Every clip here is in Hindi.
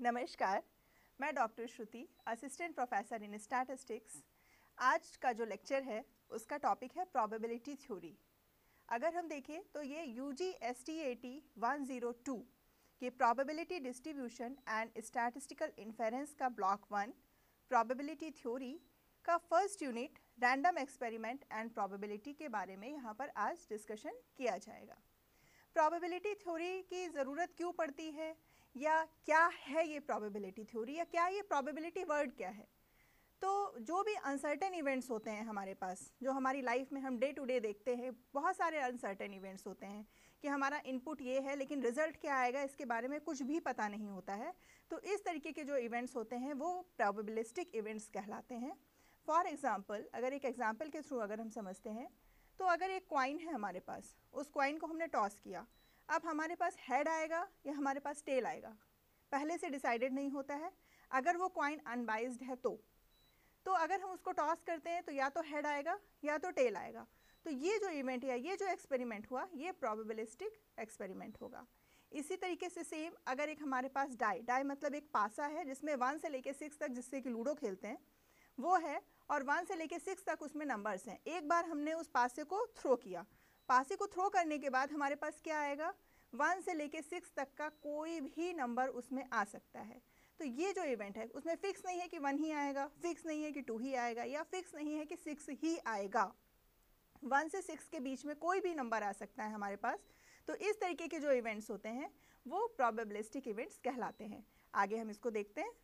नमस्कार, मैं doctor Shruti, assistant professor in statistics. आज का जो लेक्चर है उसका टॉपिक है प्रोबेबिलिटी थ्योरी। अगर हम देखें तो ये UG STAT 102 के probability distribution and statistical inference का ब्लॉक 1 प्रोबेबिलिटी थ्योरी का first unit random experiment and probability के बारे में यहाँ पर आज डिस्कशन किया जाएगा। प्रोबेबिलिटी थ्योरी की ज़रूरत क्यों पड़ती है या क्या है ये प्रोबेबिलिटी थ्योरी या क्या ये प्रोबेबिलिटी वर्ड क्या है। तो जो भी अनसर्टेन इवेंट्स होते हैं हमारे पास, जो हमारी लाइफ में हम डे टू डे देखते हैं, बहुत सारे अनसर्टेन इवेंट्स होते हैं कि हमारा इनपुट ये है लेकिन रिजल्ट क्या आएगा इसके बारे में कुछ भी पता नहीं होता है। तो इस तरीके के जो इवेंट्स होते हैं वो प्रोबेबिलिस्टिक इवेंट्स कहलाते हैं। फॉर एग्जाम्पल, अगर एक एग्जाम्पल के थ्रू अगर हम समझते हैं तो अगर एक कॉइन है हमारे पास, उस कॉइन को हमने टॉस किया, अब हमारे पास हेड आएगा या हमारे पास टेल आएगा, पहले से डिसाइडेड नहीं होता है। अगर वो कॉइन अनबाइज्ड है तो अगर हम उसको टॉस करते हैं तो या तो हेड आएगा या तो टेल आएगा। तो ये जो इवेंट या ये जो एक्सपेरिमेंट हुआ ये प्रोबेबिलिस्टिक एक्सपेरिमेंट होगा। इसी तरीके से सेम अगर एक हमारे पास डाई मतलब एक पासा है जिसमें 1 से लेके 6 तक, जिससे कि लूडो खेलते हैं, वो है और 1 से लेके 6 तक उसमें नंबर्स हैं। एक बार हमने उस पासे को थ्रो किया, पासे को थ्रो करने के बाद हमारे पास क्या आएगा, 1 से लेके 6 तक का कोई भी नंबर उसमें आ सकता है। तो ये जो इवेंट है उसमें फिक्स नहीं है कि 1 ही आएगा, फिक्स नहीं है कि 2 ही आएगा, या फिक्स नहीं है कि 6 ही आएगा। 1 से 6 के बीच में कोई भी नंबर आ सकता है हमारे पास। तो इस तरीके के जो इवेंट्स होते हैं वो प्रोबेबिलिस्टिक इवेंट्स कहलाते हैं। आगे हम इसको देखते हैं।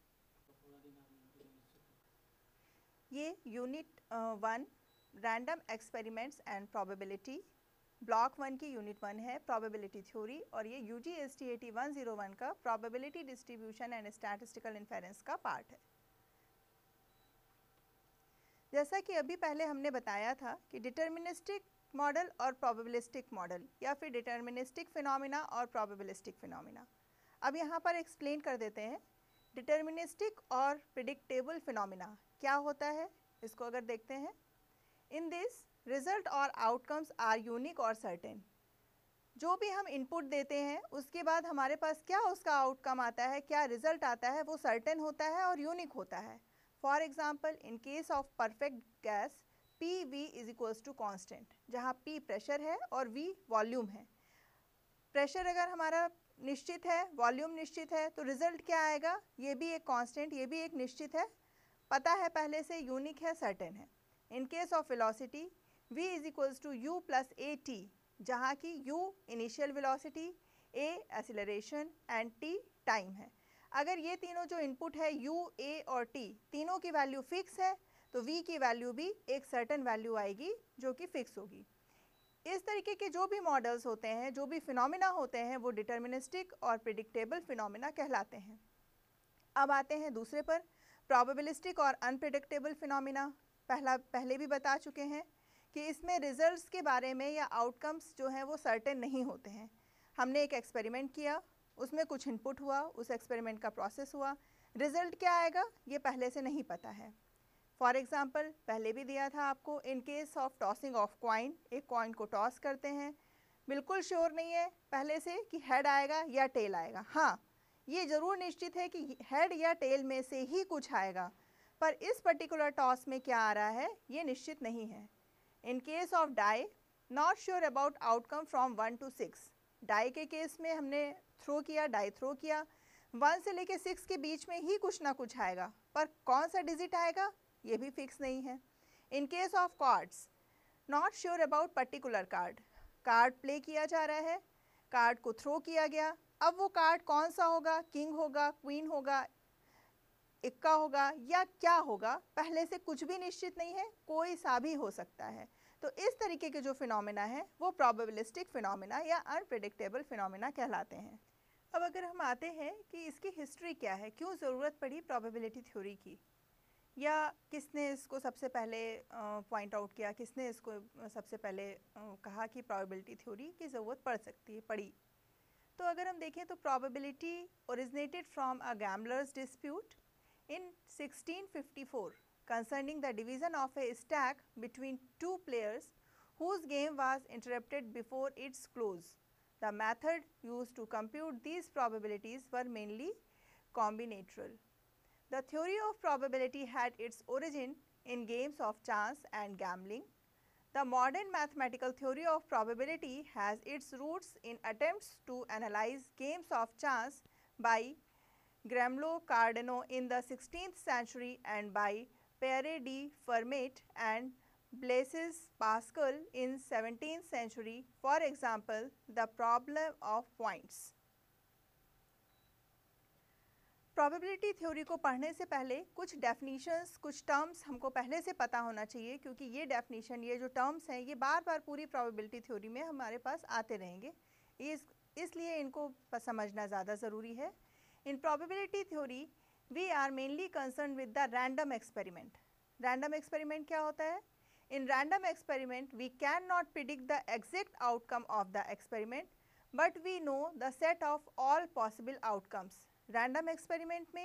ये unit 1 random experiments and probability block 1 की यूनिट 1 है प्रोबेबिलिटी थ्योरी, और ये UG STAT 101 का probability distribution and statistical inference का पार्ट है। जैसा कि अभी पहले हमने बताया था कि डिटर्मिनिस्टिक मॉडल और प्रोबेबिलिस्टिक मॉडल, या फिर डिटर्मिनिस्टिक फिनोमिना और प्रोबेबिलिस्टिक फिनोमिना। अब यहाँ पर एक्सप्लेन कर देते हैं डिटर्मिनिस्टिक और प्रिडिक्टेबल फिनोमिना क्या होता है। इसको अगर देखते हैं, इन दिस रिजल्ट और आउटकम्स आर यूनिक और सर्टेन। जो भी हम इनपुट देते हैं उसके बाद हमारे पास क्या उसका आउटकम आता है, क्या रिजल्ट आता है, वो सर्टेन होता है और यूनिक होता है। For example, in case of perfect gas PV is equals to constant, जहाँ P प्रेशर है और V वॉल्यूम है। प्रेशर अगर हमारा निश्चित है, वॉल्यूम निश्चित है, तो रिजल्ट क्या आएगा, ये भी एक कांस्टेंट, ये भी एक निश्चित है, पता है पहले से, यूनिक है, सर्टेन है। In case of velocity v is equals to u plus at, जहाँ की u initial velocity, a acceleration and t time है। अगर ये तीनों जो इनपुट है u, a और t, तीनों की वैल्यू फिक्स है तो v की वैल्यू भी एक सर्टेन वैल्यू आएगी जो कि फिक्स होगी। इस तरीके के जो भी मॉडल्स होते हैं, जो भी फिनोमिना होते हैं, वो डिटर्मिनिस्टिक और प्रिडिक्टेबल फिनोमिना कहलाते हैं। अब आते हैं दूसरे पर, प्रोबेबिलिस्टिक और अनप्रिडिक्टेबल फिनोमिना। पहले भी बता चुके हैं कि इसमें रिजल्ट्स के बारे में या आउटकम्स जो हैं वो सर्टेन नहीं होते हैं। हमने एक एक्सपेरिमेंट किया, उसमें कुछ इनपुट हुआ, उस एक्सपेरिमेंट का प्रोसेस हुआ, रिजल्ट क्या आएगा ये पहले से नहीं पता है। फॉर एग्जाम्पल, पहले भी दिया था आपको, in case of tossing of coin, एक कॉइन को टॉस करते हैं, बिल्कुल श्योर नहीं है पहले से कि हेड आएगा या टेल आएगा। हाँ, ये ज़रूर निश्चित है कि हेड या टेल में से ही कुछ आएगा, पर इस पर्टिकुलर टॉस में क्या आ रहा है ये निश्चित नहीं है। In case of die, not sure about outcome from 1 to 6। Die के केस में हमने थ्रो किया, डाई थ्रो किया, 1 से लेके 6 के बीच में ही कुछ ना कुछ आएगा, पर कौन सा डिजिट आएगा ये भी फिक्स नहीं है। In case of cards, not sure about particular card, card play किया जा रहा है, कार्ड को थ्रो किया गया, अब वो कार्ड कौन सा होगा, किंग होगा, क्वीन होगा, इक्का होगा या क्या होगा, पहले से कुछ भी निश्चित नहीं है, कोई सा भी हो सकता है। तो इस तरीके के जो फिनोमिना है वो प्रोबेबिलिस्टिक फिनोमिना या अनप्रिडिक्टेबल फिनोमिना कहलाते हैं। अब अगर हम आते हैं कि इसकी हिस्ट्री क्या है, क्यों ज़रूरत पड़ी प्रोबेबिलिटी थ्योरी की, या किसने इसको सबसे पहले पॉइंट आउट किया, किसने इसको सबसे पहले कहा कि प्रोबेबिलिटी थ्योरी की ज़रूरत पड़ सकती है, पड़ी। तो अगर हम देखें तो probability originated from a gambler's dispute in 1654 concerning the division of a stack between two players whose game was interrupted before its close. The method used to compute these probabilities were mainly combinatorial. The theory of probability had its origin in games of chance and gambling. The modern mathematical theory of probability has its roots in attempts to analyze games of chance by Gramlow Cardano in the 16th century and by Pierre de Fermat and Blaise Pascal in 17th century. For example, the problem of points. Probability theory को पढ़ने से पहले कुछ डेफिनीशंस, कुछ टर्म्स हमको पहले से पता होना चाहिए, क्योंकि ये डेफिनीशन, ये जो टर्म्स हैं, ये बार बार पूरी प्रोबेबिलिटी थ्योरी में हमारे पास आते रहेंगे, इसलिए इनको समझना ज़्यादा ज़रूरी है. In probability theory we are mainly concern with the random experiment. Random experiment क्या होता है? In random experiment we can not predict the exact outcome of the experiment, but we know the set of all possible outcomes. Random experiment में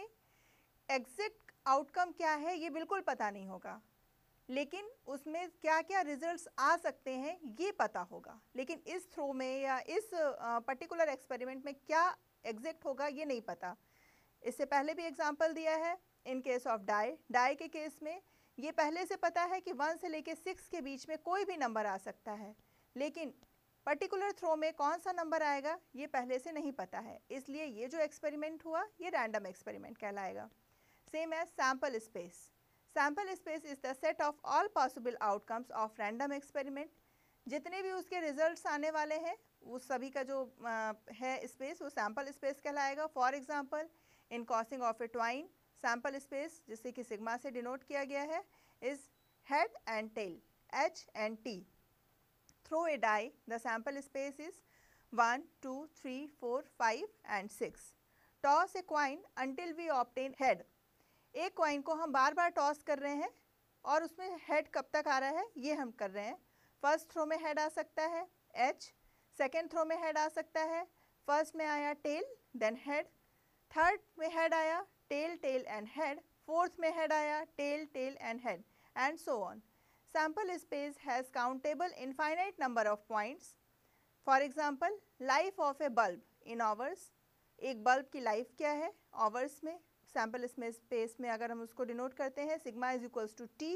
एग्जैक्ट आउटकम क्या है ये बिल्कुल पता नहीं होगा, लेकिन उसमें क्या क्या रिजल्ट्स आ सकते हैं ये पता होगा. लेकिन इस थ्रो में या इस पर्टिकुलर एक्सपेरिमेंट में क्या एग्जैक्ट होगा ये नहीं पता. इससे पहले भी एग्जांपल दिया है इन केस ऑफ डाई के केस में ये पहले से पता है कि 1 से लेके 6 के बीच में कोई भी नंबर आ सकता है, लेकिन पर्टिकुलर थ्रो में कौन सा नंबर आएगा ये पहले से नहीं पता है, इसलिए ये जो एक्सपेरिमेंट हुआ ये रैंडम एक्सपेरिमेंट कहलाएगा. Same as sample space. Sample space is the set of all possible outcomes of random experiment. जितने भी उसके रिजल्ट्स आने वाले हैं उस सभी का जो है स्पेस वो सैम्पल स्पेस कहलाएगा. For example in tossing of a coin, sample space जिसे कि सिग्मा से डिनोट किया गया है is head and tail, H and T. Throw a die, the sample space is 1, 2, 3, 4, 5 and 6. Toss a coin until we obtain head. एक कॉइन को हम बार बार टॉस कर रहे हैं और उसमें हेड कब तक आ रहा है ये हम कर रहे हैं. फर्स्ट थ्रो में हेड आ सकता है H, सेकेंड थ्रो में हेड आ सकता है, फर्स्ट में आया टेल देन हेड, थर्ड में हेड आया tail tail and head, fourth में हेड आया tail tail and head and so on. Sample space has countable infinite number of points. For example, life of a bulb in hours. एक बल्ब की लाइफ क्या है आवर्स में. सैम्पल स्पेस में अगर हम उसको डिनोट करते हैं sigma is equals to T.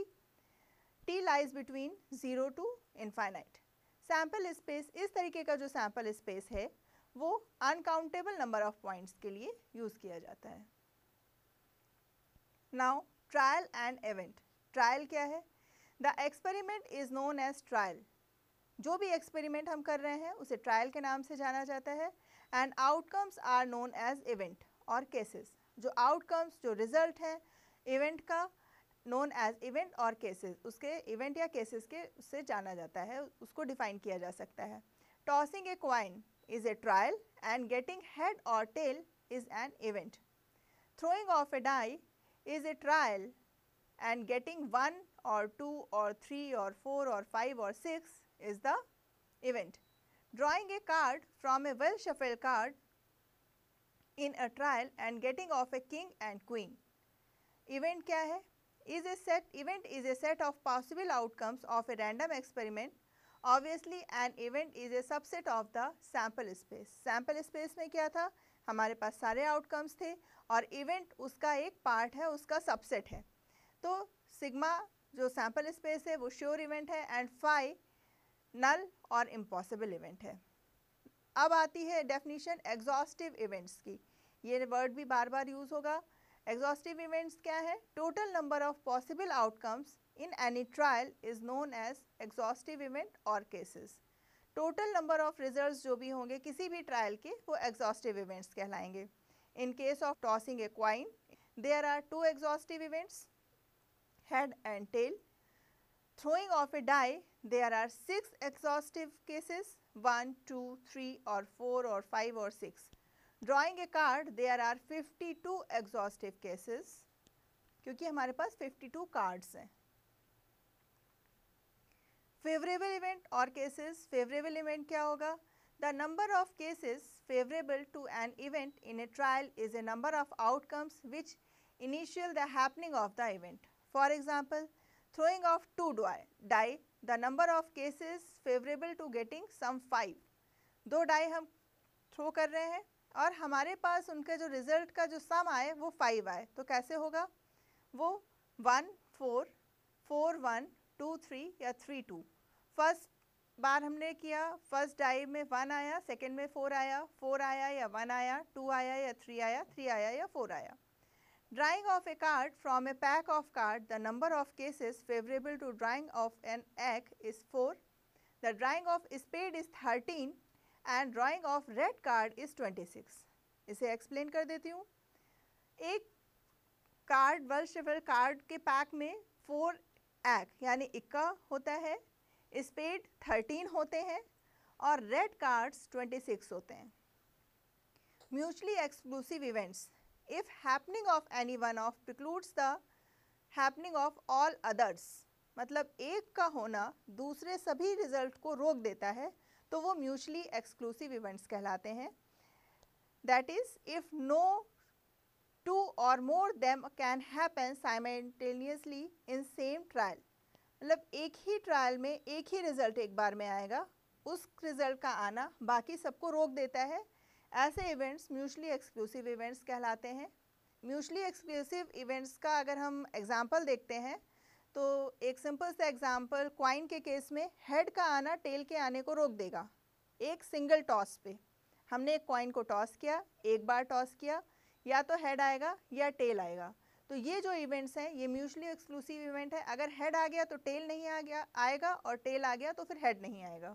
T lies between 0 to infinite. Sample space, इस तरीके का जो सैम्पल स्पेस है वो अनकाउंटेबल नंबर ऑफ पॉइंट्स के लिए यूज़ किया जाता है. Now trial and event. Trial क्या है? The experiment is known as trial. जो भी एक्सपेरिमेंट हम कर रहे हैं उसे ट्रायल के नाम से जाना जाता है. And outcomes are known as event और केसेस. जो आउटकम्स, जो रिजल्ट है इवेंट का, नोन एज इवेंट और केसेस, उसके इवेंट या केसेस के उससे जाना जाता है, उसको डिफाइन किया जा सकता है. Tossing a coin is a trial and getting head और tail is an event. Throwing of a die is a trial and getting 1 or 2 or 3 or 4 or 5 or 6 is the event. Drawing a card from a well shuffled card in a trial and getting of a king and queen. Event क्या है? Event is a set of possible outcomes of a random experiment. Obviously an event is a subset of the sample space. Sample space में क्या था? हमारे पास सारे outcomes थे और event उसका एक part है, उसका subset है. तो सिग्मा जो सैम्पल स्पेस है वो श्योर इवेंट है एंड फाई नल और इम्पॉसिबल इवेंट है. अब आती है डेफिनेशन एग्जॉस्टिव इवेंट्स की. ये वर्ड भी बार बार यूज़ होगा. एग्जॉस्टिव इवेंट्स क्या है? Total number of possible outcomes in any trial is known as exhaustive event और cases. Total number of results जो भी होंगे किसी भी ट्रायल के वो एग्जॉस्टिव इवेंट्स कहलाएंगे. In case of tossing a coin there are 2 exhaustive events, head and tail. Throwing of a die, there are 6 exhaustive cases, 1, 2, 3 or 4 or 5 or 6. Drawing a card, there are 52 exhaustive cases क्योंकि हमारे पास 52 cards हैं. Favorable event और cases. Favorable event क्या होगा? The number of cases favorable to an event in a trial is a number of outcomes which initial the happening of the event. For example, throwing of 2 die, the number of cases favorable to getting some 5. 2 die हम थ्रो कर रहे हैं और हमारे पास उनके जो रिजल्ट का जो सम आए वो 5 आए, तो कैसे होगा? वो 1 4 4 1 2 3 या 3 2। फर्स्ट बार हमने किया, फर्स्ट डाई में 1 आया, सेकेंड में 4 आया, 4 आया या 1 आया, 2 आया या 3 आया, 3 आया या 4 आया। Drawing of a card from a pack of cards, the number of cases favorable to drawing of an egg is 4. The drawing of spade is 13 and drawing of red card is 26. इसे एक्सप्लेन कर देती हूँ। एक कार्ड वर्ल्ड शफल कार्ड के पैक में 4 एग यानी इक्का होता है, स्पेड 13 होते हैं और रेड कार्ड्स 26 होते हैं। Mutually exclusive events, if happening of any one of precludes the happening of all others, मतलब एक का होना दूसरे सभी रिजल्ट को रोक देता है, तो वो म्यूचुअली एक्सक्लूसिव इवेंट्स कहलाते हैं। That is if no two or more them can happen simultaneously in same trial, मतलब एक ही ट्रायल में एक ही रिजल्ट एक बार में आएगा, उस रिजल्ट का आना बाकी सबको रोक देता है। ऐसे इवेंट्स म्यूचुअली एक्सक्लूसिव इवेंट्स कहलाते हैं। म्यूचुअली एक्सक्लूसिव इवेंट्स का अगर हम एग्जांपल देखते हैं तो एक सिंपल सा एग्जांपल, क्वाइन के केस में हेड का आना टेल के आने को रोक देगा। एक सिंगल टॉस पे हमने एक क्वाइन को टॉस किया, एक बार टॉस किया, या तो हेड आएगा या टेल आएगा, तो ये जो इवेंट्स हैं ये म्यूचुअली एक्सक्लूसिव इवेंट है। अगर हेड आ गया तो टेल नहीं आएगा और टेल आ गया तो फिर हेड नहीं आएगा।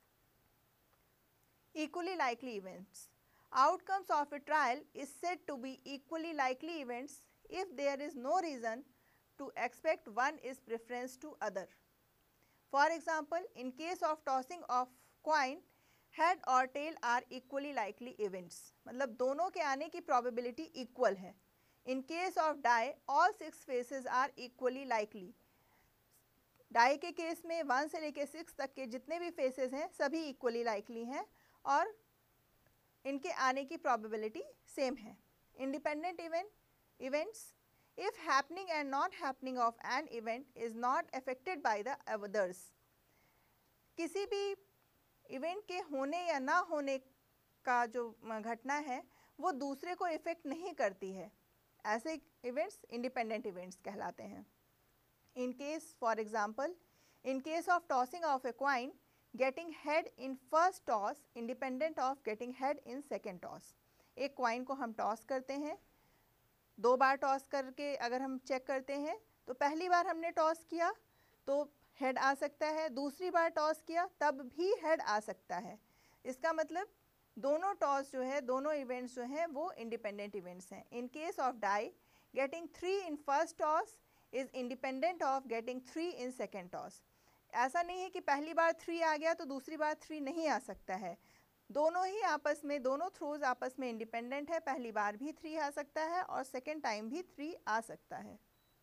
Equally likely events, outcomes of a trial is said to be equally likely events if there is no reason to expect one is preference to other. For example, in case of tossing of coin, head और tail are equally likely events, मतलब दोनों के आने की probability equal है। In case of die, all 6 faces are equally likely. die के केस में 1 से लेकर 6 तक के जितने भी faces हैं सभी equally likely हैं और इनके आने की प्रोबेबिलिटी सेम है। Independent events, if happening and not happening of an event is not affected by the others, किसी भी इवेंट के होने या ना होने का जो घटना है वो दूसरे को इफेक्ट नहीं करती है, ऐसे इवेंट्स इंडिपेंडेंट इवेंट्स कहलाते हैं। In case for example, in case of tossing of a coin, getting head in first toss independent of getting head in second toss. एक क्वाइन को हम टॉस करते हैं, 2 बार टॉस करके अगर हम चेक करते हैं तो पहली बार हमने टॉस किया तो हेड आ सकता है, दूसरी बार टॉस किया तब भी हेड आ सकता है। इसका मतलब दोनों टॉस जो है, दोनों इवेंट्स जो हैं वो इंडिपेंडेंट इवेंट्स हैं। In case of die, getting 3 in first toss is independent of getting 3 in second toss. ऐसा नहीं है कि पहली बार 3 आ गया तो दूसरी बार 3 नहीं आ सकता है, दोनों ही आपस में, दोनों थ्रोज आपस में इंडिपेंडेंट है। पहली बार भी 3 आ सकता है और सेकेंड टाइम भी 3 आ सकता है।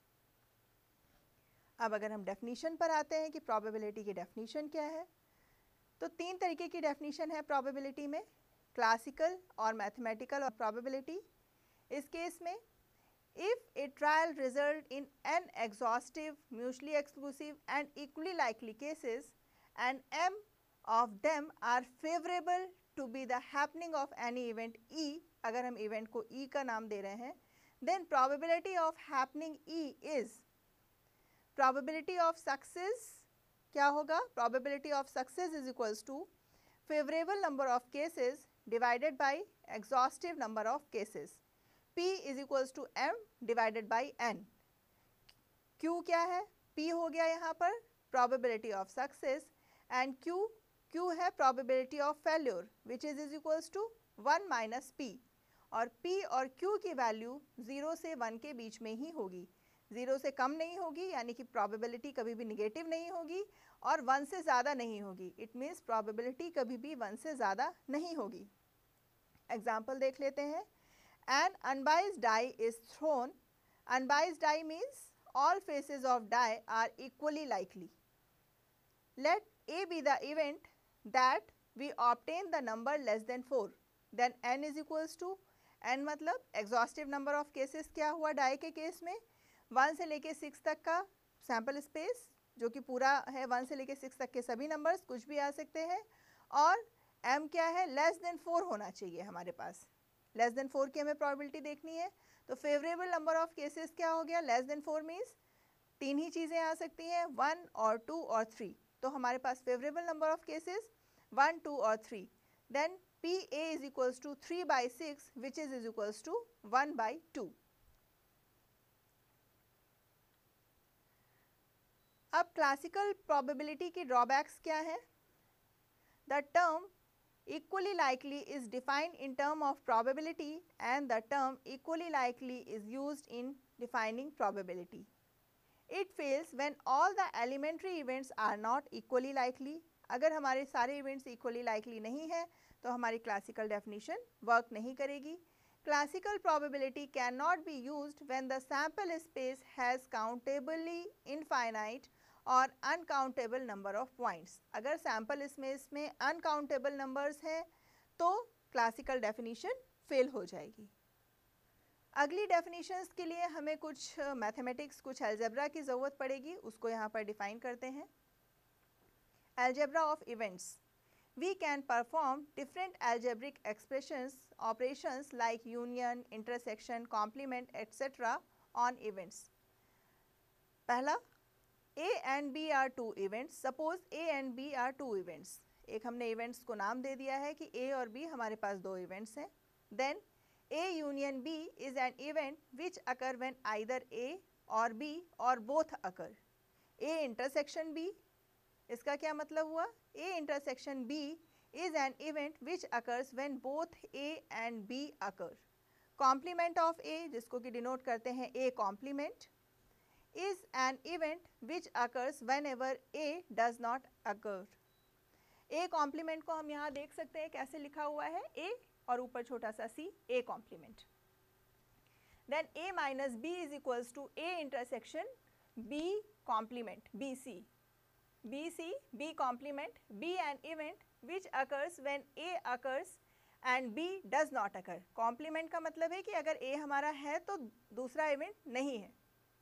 अब अगर हम डेफिनीशन पर आते हैं कि प्रोबेबिलिटी की डेफिनीशन क्या है, तो 3 तरीके की डेफिनीशन है प्रोबेबिलिटी में, क्लासिकल और मैथमेटिकल और प्रोबेबिलिटी। इस केस में if a trial result in n exhaustive, mutually exclusive and equally likely cases and m of them are favorable to be the happening of any event E, अगर हम event को E का नाम दे रहे हैं, then probability of happening E is probability of success, क्या होगा? probability of success is equals to favorable number of cases divided by exhaustive number of cases. P is equals to M divided by N. Q क्या है? P हो गया यहाँ पर probability of success and Q है probability of failure which is equals to 1 minus P, और P और Q की वैल्यू 0 से 1 के बीच में ही होगी, 0 से कम नहीं होगी, यानी कि probability कभी भी नेगेटिव नहीं होगी और 1 से ज़्यादा नहीं होगी। इट मीन्स probability कभी भी 1 से ज़्यादा नहीं होगी। एग्जाम्पल देख लेते हैं। An unbiased die is thrown. Unbiased die means all faces of die are equally likely. Let A be the event that we obtain the number less than 4. Then n is equals to, n मतलब exhaustive number of cases क्या हुआ die के केस में, 1 से लेके 6 तक का सैम्पल स्पेस जो कि पूरा है, 1 से लेके 6 तक के सभी नंबर्स कुछ भी आ सकते हैं, और m क्या है? लेस देन 4 होना चाहिए हमारे पास। लेस देन 4 की हमें प्रोबेबिलिटी देखनी है, तो फेवरेबल नंबर ऑफ केसेस क्या हो गया, लेस देन 4 मीन्स 3 ही चीज़ें आ सकती हैं, 1 और 2 और 3, तो हमारे पास फेवरेबल नंबर ऑफ केसेस 1, 2 और 3, then PA is equals to 3 by 6 which is equals to 1 by 2. अब क्लासिकल प्रोबेबिलिटी की ड्रॉबैक्स क्या है? The term equally likely is defined in term of probability and the term equally likely is used in defining probability. It fails when all the elementary events are not equally likely. अगर हमारे सारे events equally likely नहीं है तो हमारी classical definition work नहीं करेगी. Classical probability cannot be used when the sample space has countably infinite और अनकाउंटेबल नंबर ऑफ पॉइंट्स. अगर सैम्पल स्पेस में अनकाउंटेबल नंबर्स हैं तो क्लासिकल डेफिनेशन फेल हो जाएगी. अगली डेफिनेशंस के लिए हमें कुछ मैथमेटिक्स, कुछ अलजेब्रा की ज़रूरत पड़ेगी, उसको यहाँ पर डिफाइन करते हैं. Algebra of events. We can perform different algebraic expressions, operations like union, intersection, complement, etc. on events. पहला, A and B are two events. Suppose A and B are two events. एक हमने events को नाम दे दिया है कि A और B हमारे पास दो events हैं. Then A union B is an event which occur when either A or B or both occur. A intersection B, इसका क्या मतलब हुआ? A intersection B is an event which occurs when both A and B occur. Complement of A, जिसको कि denote करते हैं A complement, is an event which occurs whenever A does not occur. A complement को हम यहाँ देख सकते हैं कैसे लिखा हुआ है, A और ऊपर छोटा सा C, A complement. Then A minus B is equals to A intersection B complement, BC. BC, B complement, B an event which occurs when A occurs and B does not occur. Complement का मतलब है कि अगर A हमारा है तो दूसरा event नहीं है.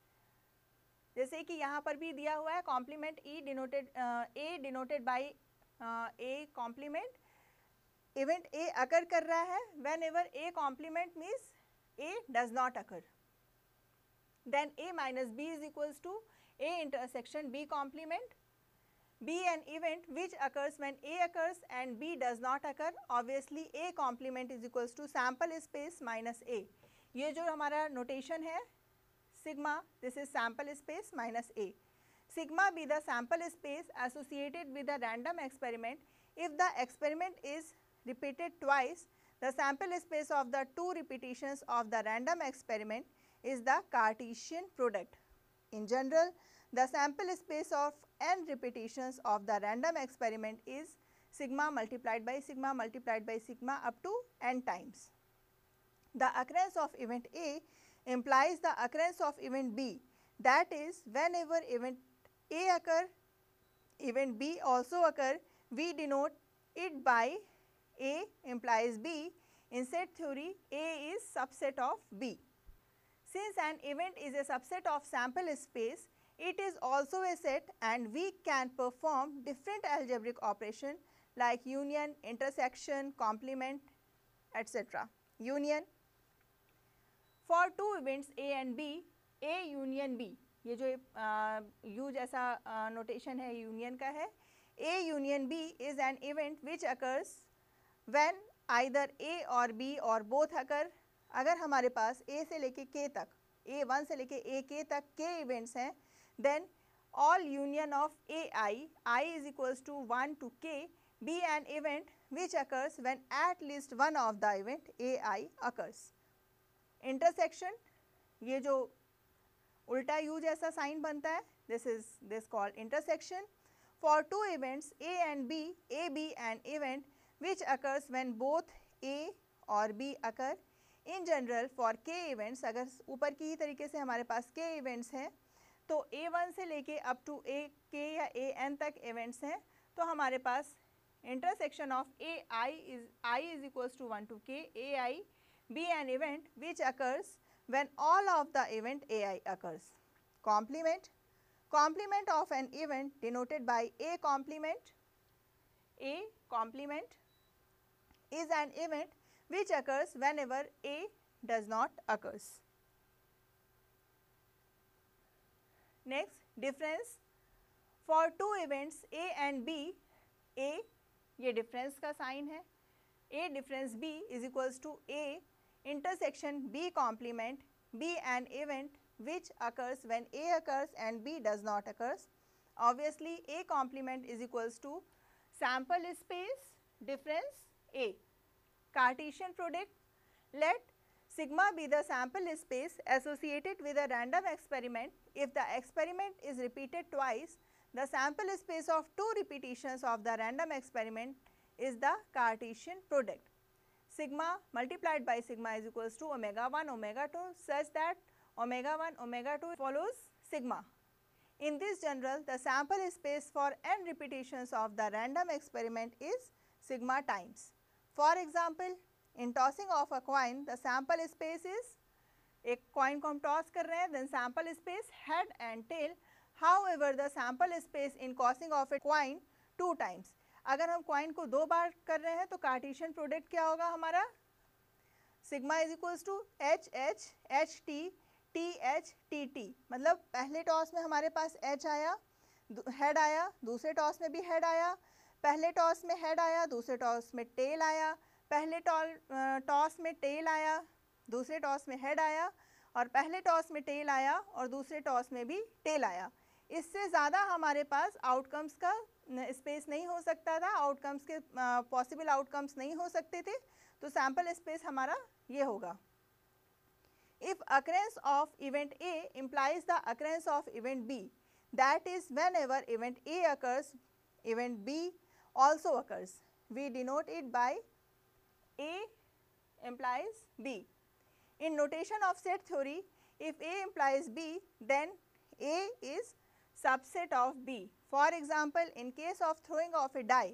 जैसे कि यहाँ पर भी दिया हुआ है complement E denoted A denoted by A complement. Event A occur कर रहा है whenever A complement means A does not occur. Then A minus B is equals to A intersection B complement. B an event which occurs when A occurs and B does not occur. Obviously A complement is equals to sample space minus A. ये जो हमारा नोटेशन है sigma, this is sample space minus A. Sigma be the sample space associated with a random experiment. If the experiment is repeated twice, the sample space of the two repetitions of the random experiment is the Cartesian product. In general, the sample space of n repetitions of the random experiment is sigma multiplied by sigma multiplied by sigma up to n times. The occurrence of event A implies the occurrence of event B, that is whenever event A occur, event B also occur, we denote it by A implies B. In set theory, A is subset of B. Since an event is a subset of sample space, it is also a set and we can perform different algebraic operation like union, intersection, complement, etc. Union. For two events A and B, A union B, ये जो U जैसा नोटेशन है यूनियन का है. A union B is an event which occurs when either A or B or both occur. अगर हमारे पास A से लेके K तक, A1 से लेके AK तक K events हैं, then all union of AI, I is equals to 1 to K, be an event which occurs when at least one of the event AI occurs. Intersection, ये जो उल्टा U जैसा साइन बनता है, this called intersection. For two events A and B, A be an event which occurs when both A और B occur. In general, for K events, अगर ऊपर की ही तरीके से हमारे पास K events हैं, तो A1 से लेके up to AK या AN तक events हैं, तो हमारे पास intersection of I is equals to 1 to K, AI be an event which occurs when all of the event AI occurs. Complement. Complement of an event denoted by A complement. A complement is an event which occurs whenever A does not occurs. Next, difference for two events A and B. A ये difference का sign है, A difference B is equals to A intersection B complement B an event which occurs when A occurs and B does not occurs. Obviously, A complement is equals to sample space difference A. Cartesian product, let sigma be the sample space associated with a random experiment. If the experiment is repeated twice, the sample space of two repetitions of the random experiment is the Cartesian product. Sigma multiplied by sigma is equals to omega 1 omega 2 such that omega 1 omega 2 follows sigma. In this general, the sample space for n repetitions of the random experiment is sigma times. For example, in tossing of a coin, the sample space is, एक coin को हम toss कर रहे हैं, then sample space head and tail. However, the sample space in tossing of a coin 2 times. अगर हम coin को 2 बार कर रहे हैं तो कार्टेशियन प्रोडक्ट क्या होगा हमारा? Sigma is equals to H H H T T H T T. मतलब पहले टॉस में हमारे पास एच आया, हेड आया, दूसरे टॉस में भी हेड आया, पहले टॉस में हेड आया, दूसरे टॉस में टेल आया, पहले टॉस में टेल आया, दूसरे टॉस में हेड आया, और पहले टॉस में टेल आया और दूसरे टॉस में भी टेल आया. इससे ज़्यादा हमारे पास आउटकम्स का स्पेस नहीं हो सकता था, आउटकम्स के पॉसिबल आउटकम्स नहीं हो सकते थे, तो सैम्पल स्पेस हमारा ये होगा. If occurrence of event A implies the occurrence of event B, that is whenever event A occurs, event B also occurs. We denote it by A implies B. In notation of set theory, if A implies B, then A is subset of B. For example, in case of throwing of a die,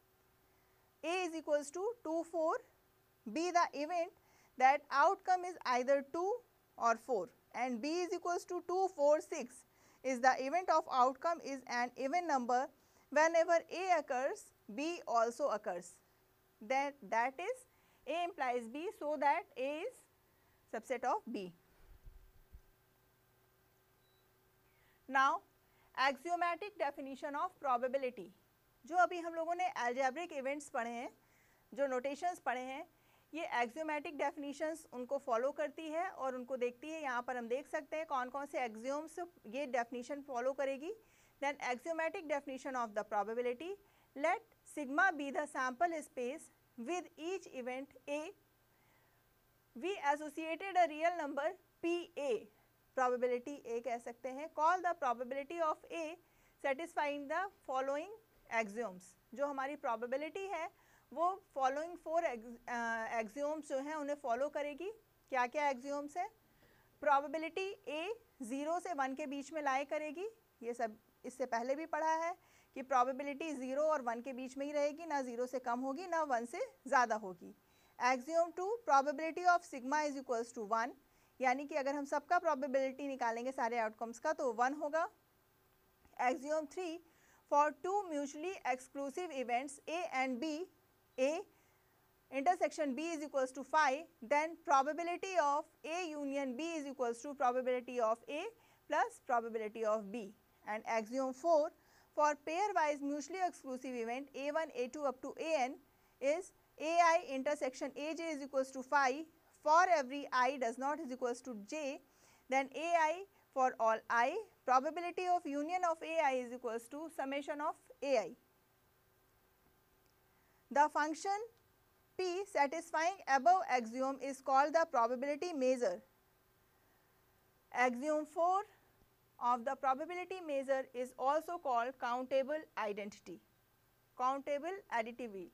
A is equals to 2, 4, B the event, that outcome is either 2 or 4, and B is equals to 2, 4, 6 is the event of outcome is an even number. Whenever A occurs, B also occurs. That is A implies B, so that A is subset of B. Now, axiomatic definition of probability. जो अभी हम लोगों ने algebraic events पढ़े हैं, जो notations पढ़े हैं, ये axiomatic definitions उनको follow करती है और उनको देखती है. यहाँ पर हम देख सकते हैं कौन कौन से axioms ये definition follow करेगी. Then axiomatic definition of the probability, let sigma be the sample space with each event A. We associated a real number PA, probability A कह सकते हैं. Call the probability of A satisfying the following axioms. जो हमारी probability है वो following 4 axioms जो हैं उन्हें follow करेगी. क्या क्या axioms है? Probability A 0 से 1 के बीच में lie करेगी. ये सब इससे पहले भी पढ़ा है कि probability 0 और 1 के बीच में ही रहेगी, ना 0 से कम होगी ना 1 से ज़्यादा होगी. Axiom 2, probability of sigma is equals to 1, यानी कि अगर हम सबका probability निकालेंगे सारे outcomes का तो 1 होगा. Axiom 3, for two mutually exclusive events A and B, A intersection B is equals to 5, then probability of A union B is equals to probability of A plus probability of B. And axiom 4, for pairwise mutually exclusive event A1, A2 up to AN is AI intersection AJ is equals to 5 for every I does not is equals to J, then AI for all I, probability of union of AI is equals to summation of AI. The function P satisfying above axiom is called the probability measure. Axiom 4 of the probability measure is also called countable identity, countable additivity.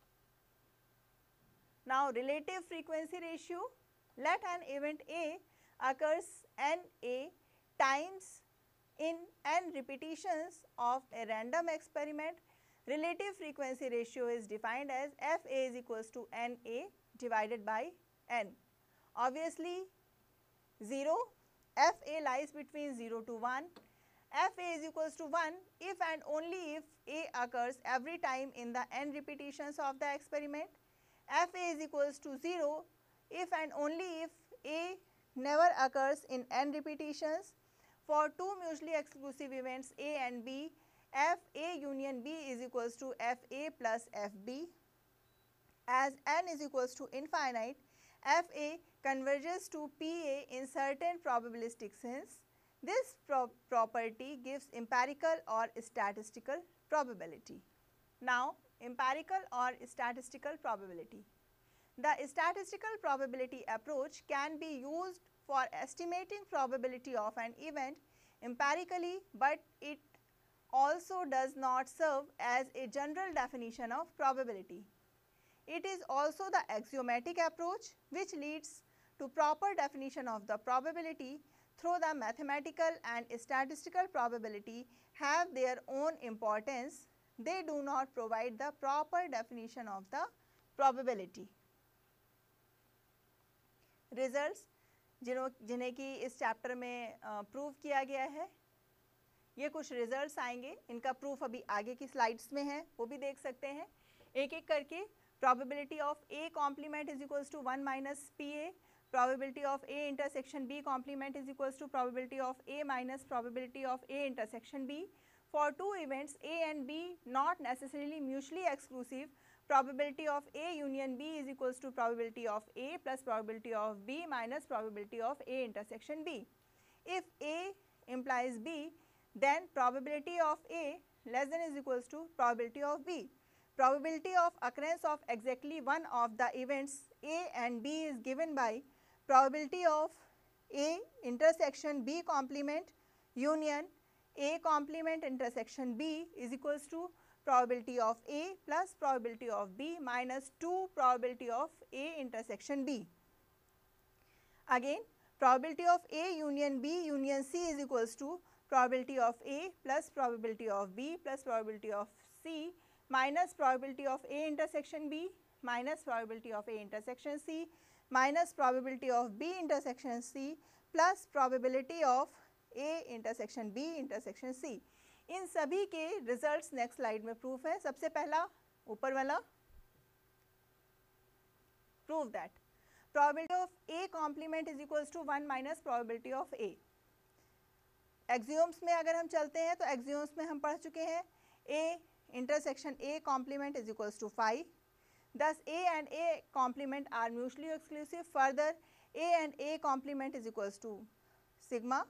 Now, relative frequency ratio, let an event A occurs NA times in n repetitions of a random experiment. Relative frequency ratio is defined as FA is equals to NA divided by N. Obviously, 0, FA lies between 0 to 1. FA is equals to 1 if and only if A occurs every time in the n repetitions of the experiment. Fa is equals to 0 if and only if A never occurs in n repetitions. For two mutually exclusive events A and B, Fa union B is equals to Fa plus Fb. As n is equals to infinite, Fa converges to Pa in certain probabilistic sense. This property gives empirical or statistical probability. Now, empirical or statistical probability. The statistical probability approach can be used for estimating probability of an event empirically, but it also does not serve as a general definition of probability. It is also the axiomatic approach which leads to proper definition of the probability, though the mathematical and statistical probability have their own importance. They do not provide the proper definition of the probability. Results जिन्हें कि इस चैप्टर में प्रूव किया गया है, ये कुछ रिजल्ट्स आएंगे, इनका प्रूफ अभी आगे की स्लाइड्स में है, वो भी देख सकते हैं एक एक करके. Probability of A complement is equals to 1 minus PA. Probability of A intersection B complement is equals to probability of A minus probability of A intersection B. For two events A and B not necessarily mutually exclusive, probability of A union B is equals to probability of A plus probability of B minus probability of A intersection B. If A implies B, then probability of A less than is equals to probability of B. Probability of occurrence of exactly one of the events A and B is given by probability of A intersection B complement union A complement intersection B is equals to probability of A plus probability of B minus 2 probability of A intersection B. Again, probability of A union B union C is equals to probability of A plus probability of B plus probability of C minus probability of A intersection B minus probability of A intersection C minus probability of B intersection C plus probability of A intersection B intersection C. इन सभी के रिजल्ट्स नेक्स्ट स्लाइड में प्रूफ है. सबसे पहला ऊपर वाला, prove that probability of A complement is equals to 1 minus probability of A. Axioms में अगर हम चलते हैं तो एक्सियोम्स में हम पढ़ चुके हैं A intersection A complement is equals to phi. Thus, A and A complement are mutually exclusive. Further, A and A complement is equals to sigma.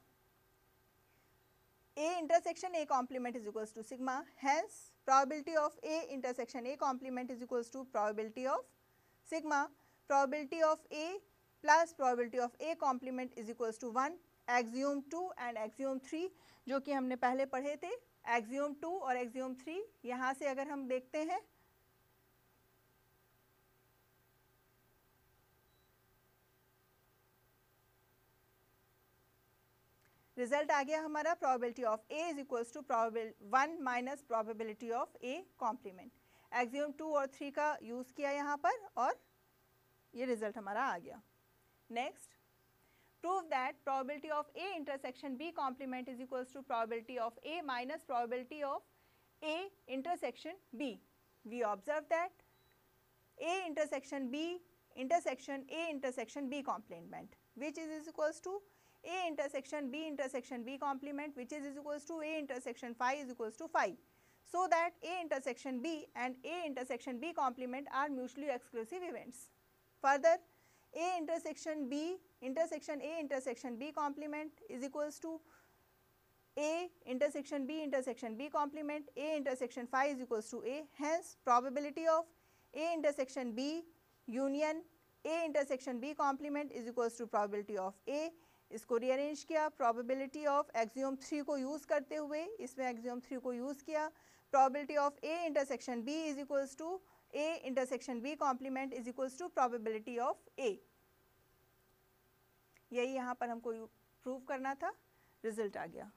A intersection A complement is equals to sigma. Hence, probability of A intersection A complement is equals to probability of sigma. Probability of A plus probability of A complement is equals to 1. Axiom 2 and axiom 3 जो कि हमने पहले पढ़े थे, axiom 2 और axiom 3 यहाँ से अगर हम देखते हैं रिजल्ट आ गया हमारा probability of A is equals to 1 minus probability of A complement. Axiom 2 और 3 का यूज़ किया यहाँ पर और ये रिजल्ट हमारा आ गया. Next, prove that probability of A intersection B complement is equals to probability of A minus probability of A intersection B. We observe that A intersection B intersection A intersection B complement which is equals to A intersection B complement which is equals to A intersection phi is equals to phi. So that A intersection B and A intersection B complement are mutually exclusive events. Further, A intersection B intersection A intersection B complement is equals to A intersection B complement A intersection phi is equals to A. Hence, probability of A intersection B union A intersection B complement is equals to probability of A. इसको रीअरेंज किया, probability of axiom 3 को यूज़ करते हुए इसमें axiom 3 को यूज़ किया. probability of A intersection B is equals to A intersection B complement is equals to probability of A. यही यहाँ पर हमको प्रूव करना था, रिजल्ट आ गया.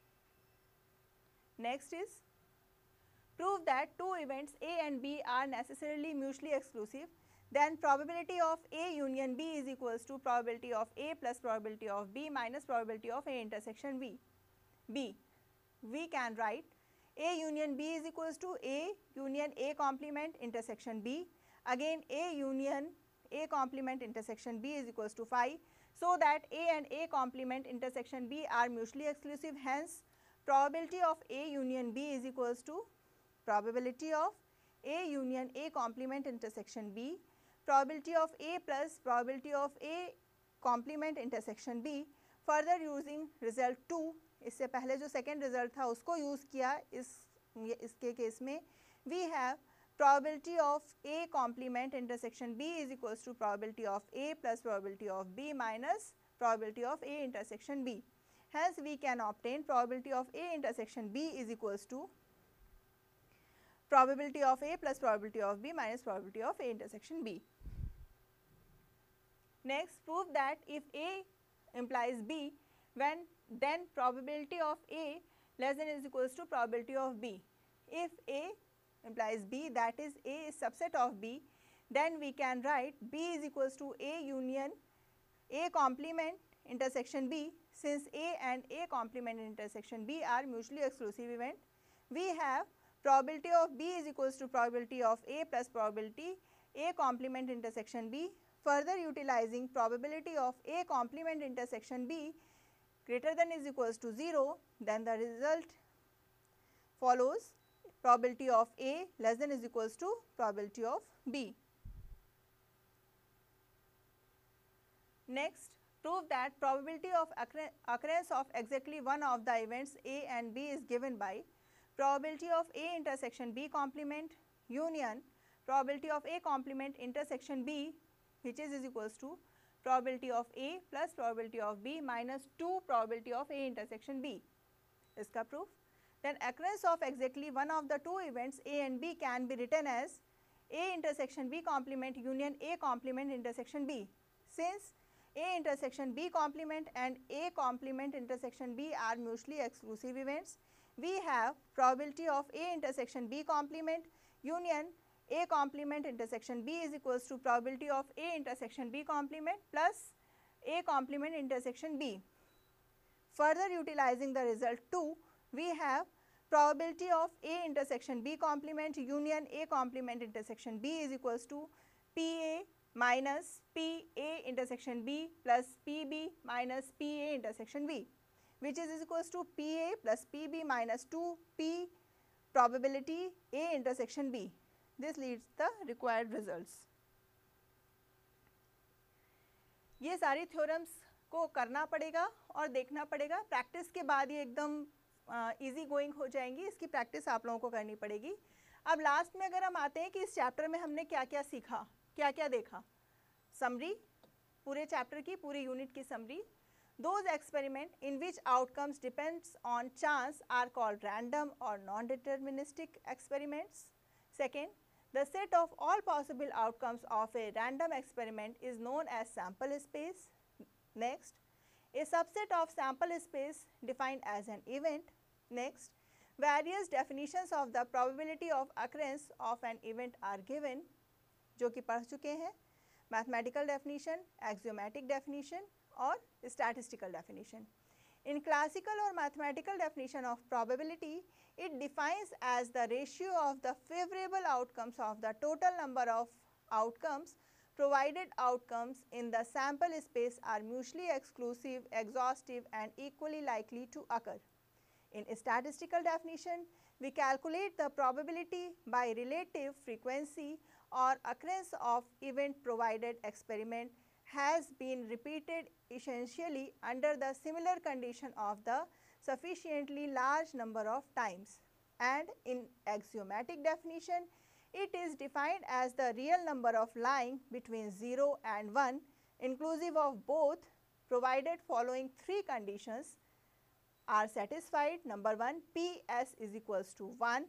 Next is prove that two events A and B are necessarily mutually exclusive, then probability of A union B is equals to probability of A plus probability of B minus probability of A intersection B. We can write A union B is equals to A union A complement intersection B. again A union A complement intersection B is equals to phi, so that A and A complement intersection B are mutually exclusive. Hence, probability of A union B is equals to probability of A union A complement intersection B, probability of A plus probability of A complement intersection B. Further using result 2, इससे पहले जो second result था उसको use किया इसके केस में, we have probability of A complement intersection B is equals to probability of A plus probability of B minus probability of A intersection B. Hence, we can obtain probability of A intersection B is equals to probability of A plus probability of B minus probability of A intersection B. Next, prove that if A implies B, then probability of A less than or equals to probability of B. If A implies B, that is A is subset of B, then we can write B is equals to A union A complement intersection B. Since A and A complement intersection B are mutually exclusive event, we have probability of B is equals to probability of A plus probability A complement intersection B. Further utilizing probability of A complement intersection B greater than is equals to 0, then the result follows probability of A less than is equals to probability of B. Next, prove that probability of occurrence of exactly one of the events A and B is given by probability of A intersection B complement union probability of A complement intersection B, which is equals to probability of A plus probability of B minus 2 probability of A intersection B. इसका proof. Then occurrence of exactly one of the two events A and B can be written as A intersection B complement union A complement intersection B. Since A intersection B complement and A complement intersection B are mutually exclusive events, we have probability of A intersection B complement union A complement intersection B is equals to probability of A intersection B complement plus A complement intersection B. Further utilizing the result 2, we have probability of A intersection B complement union A complement intersection B is equals to PA minus PA intersection B plus PB minus PA intersection B, which is equals to PA plus PB minus 2P probability A intersection B. This leads the required results. ये सारी थ्योरम्स को करना पड़ेगा और देखना पड़ेगा. प्रैक्टिस के बाद ये एकदम इजी गोइंग हो जाएंगी. इसकी प्रैक्टिस आप लोगों को करनी पड़ेगी. अब लास्ट में अगर हम आते हैं कि इस चैप्टर में हमने क्या क्या सीखा, क्या क्या देखा, समरी, पूरे चैप्टर की, पूरी यूनिट की summary. Those experiments in which outcomes depends on chance are called random or non-deterministic experiments. Second, the set of all possible outcomes of a random experiment is known as sample space. Next, a subset of sample space defined as an event. Next, various definitions of the probability of occurrence of an event are given, जो कि पढ़ चुके हैं. Mathematical definition, axiomatic definition और statistical definition. In classical or mathematical definition of probability, it defines as the ratio of the favorable outcomes of the total number of outcomes provided outcomes in the sample space are mutually exclusive, exhaustive and equally likely to occur. In statistical definition, we calculate the probability by relative frequency or occurrence of event provided experiment has been repeated essentially under the similar condition of the sufficiently large number of times. And in axiomatic definition, it is defined as the real number of lying between 0 and 1 inclusive of both, provided following three conditions are satisfied. Number 1, Ps is equals to 1.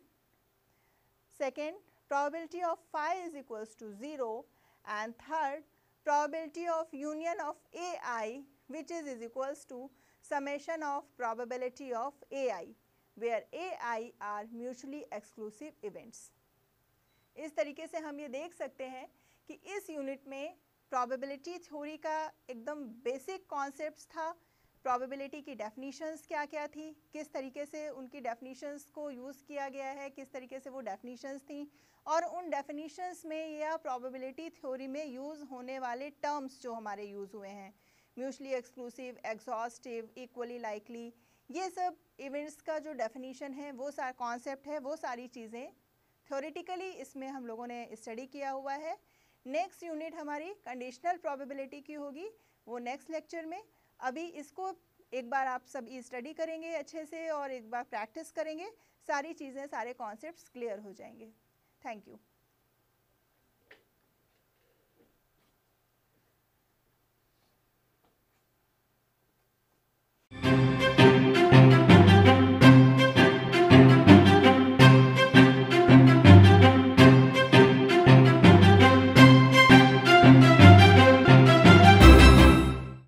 Second, probability of phi is equals to 0. And third, probability of union of Ai, which is equals to summation of probability of Ai, where Ai are mutually exclusive events. इस तरीके से हम ये देख सकते हैं कि इस यूनिट में प्रोबेबिलिटी थ्योरी का एकदम बेसिक कॉन्सेप्ट्स था, प्रोबेबिलिटी की डेफिनीशंस क्या क्या थी, किस तरीके से उनकी डेफिनीशंस को यूज़ किया गया है, किस तरीके से वो डेफिनीशंस थी, और उन डेफिनीशंस में या प्रोबेबिलिटी थ्योरी में यूज़ होने वाले टर्म्स जो हमारे यूज़ हुए हैं, mutually exclusive, exhaustive, equally likely, ये सब इवेंट्स का जो डेफिनीशन है, वो सारा कॉन्सेप्ट है, वो सारी चीज़ें थ्योरेटिकली इसमें हम लोगों ने स्टडी किया हुआ है। नेक्स्ट यूनिट हमारी कंडीशनल प्रोबेबिलिटी की होगी, वो नेक्स्ट लेक्चर में। अभी इसको एक बार आप सब स्टडी करेंगे अच्छे से और एक बार प्रैक्टिस करेंगे, सारी चीज़ें, सारे कॉन्सेप्ट्स क्लियर हो जाएंगे। Thank you.